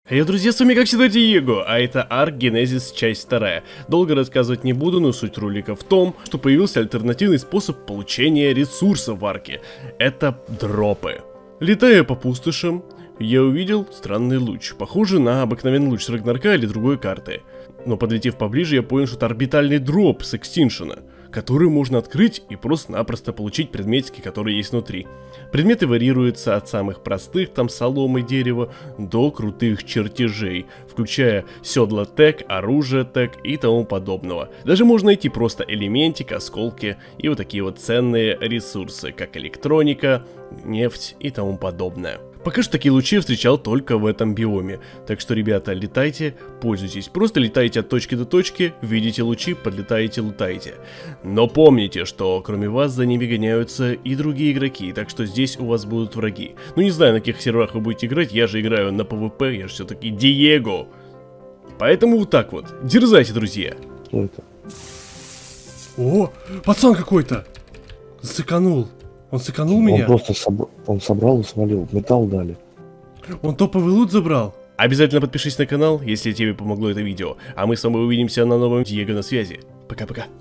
Хей, друзья, с вами как всегда Диего, а это Ark Genesis часть 2. Долго рассказывать не буду, но суть ролика в том, что появился альтернативный способ получения ресурсов в арке. Это дропы. Летая по пустошам, я увидел странный луч, похожий на обыкновенный луч с Рагнарка или другой карты. Но подлетев поближе, я понял, что это орбитальный дроп с Экстиншена, который можно открыть и просто-напросто получить предметики, которые есть внутри. Предметы варьируются от самых простых, там соломы, дерева, до крутых чертежей, включая седла тег, оружие тег и тому подобного. Даже можно найти просто элементик, осколки и вот такие вот ценные ресурсы, как электроника, нефть и тому подобное. Пока что такие лучи я встречал только в этом биоме, так что, ребята, летайте, пользуйтесь, просто летайте от точки до точки, видите лучи, подлетаете, лутаете. Но помните, что кроме вас за ними гоняются и другие игроки, так что здесь у вас будут враги. Ну не знаю, на каких серверах вы будете играть, я же играю на PvP, я же все-таки Диего. Поэтому вот так вот, дерзайте, друзья. Что это? О, пацан какой-то! Сыканул. Он сыканул меня? Он просто собрал и свалил. Металл дали. Он топовый лут забрал. Обязательно подпишись на канал, если тебе помогло это видео. А мы с вами увидимся на новом Диего на связи. Пока-пока.